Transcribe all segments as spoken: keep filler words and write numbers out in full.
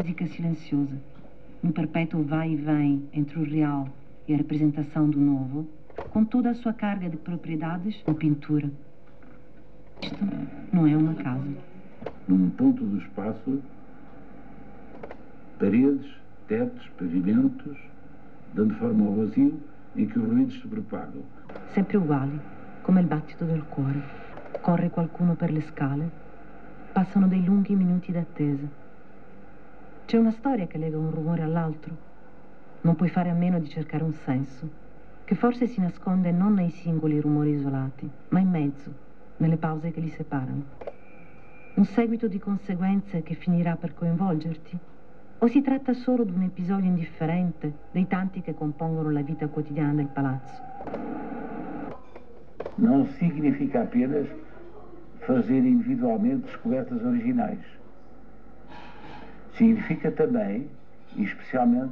música silenciosa, no perpétuo vai e vem entre o real e a representação do novo, com toda a sua carga de propriedades ou pintura. Isto não é uma casa. Num ponto do espaço, paredes, tetos, pavimentos, dando forma ao vazio em que os ruídos se propagam. Sempre uguali, come il battito del cuore. Corre qualcuno per le scale, passano dei lunghi minuti d'attesa. C'è una storia che lega un rumore all'altro. Non puoi fare a meno di cercare un senso, che forse si nasconde non nei singoli rumori isolati, ma in mezzo, nelle pause che li separano. Un seguito di conseguenze che finirà per coinvolgerti? O si tratta solo di un episodio indifferente dei tanti che compongono la vita quotidiana del palazzo? Não significa apenas fazer individualmente descobertas originais. Significa também, e especialmente,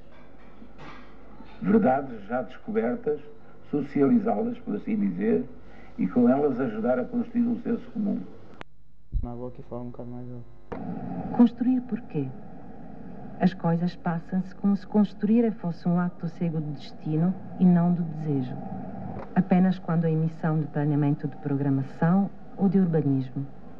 verdades já descobertas, socializá-las, por assim dizer, e com elas ajudar a construir um senso comum. Uma avó que fala um bocado mais alto. Construir por quê? As coisas passam-se como se construir fosse um ato cego do destino e não do desejo. Apenas quando a emissão de planeamento de programação ou de urbanismo.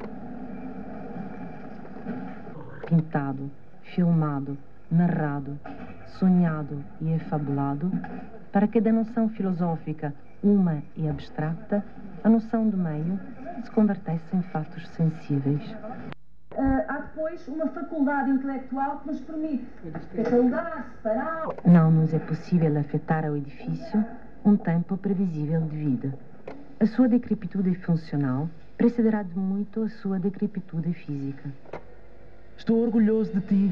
Pintado, filmado, narrado, sonhado e efabulado, para que da noção filosófica uma e abstrata, a noção do meio se convertesse em fatos sensíveis. Uh, há depois uma faculdade intelectual que nos permite catalogar, separar. Não nos é possível afetar ao edifício um tempo previsível de vida. A sua decrepitude funcional precederá de muito a sua decrepitude física. Estou orgulhoso de ti.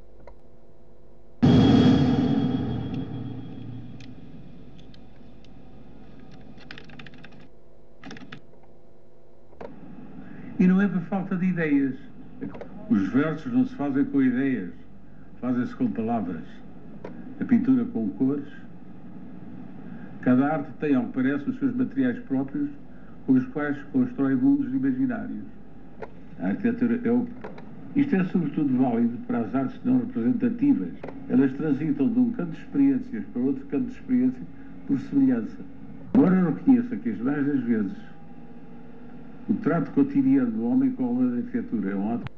E não é por falta de ideias. Os versos não se fazem com ideias, fazem-se com palavras. A pintura com cores. Cada arte tem, ao que parece, os seus materiais próprios, com os quais constrói mundos imaginários. A arquitetura é o... Isto é sobretudo válido para as artes não representativas. Elas transitam de um campo de experiências para outro campo de experiência por semelhança. Embora eu reconheça que as mais das vezes o trato cotidiano do homem com a obra da arquitetura é um ato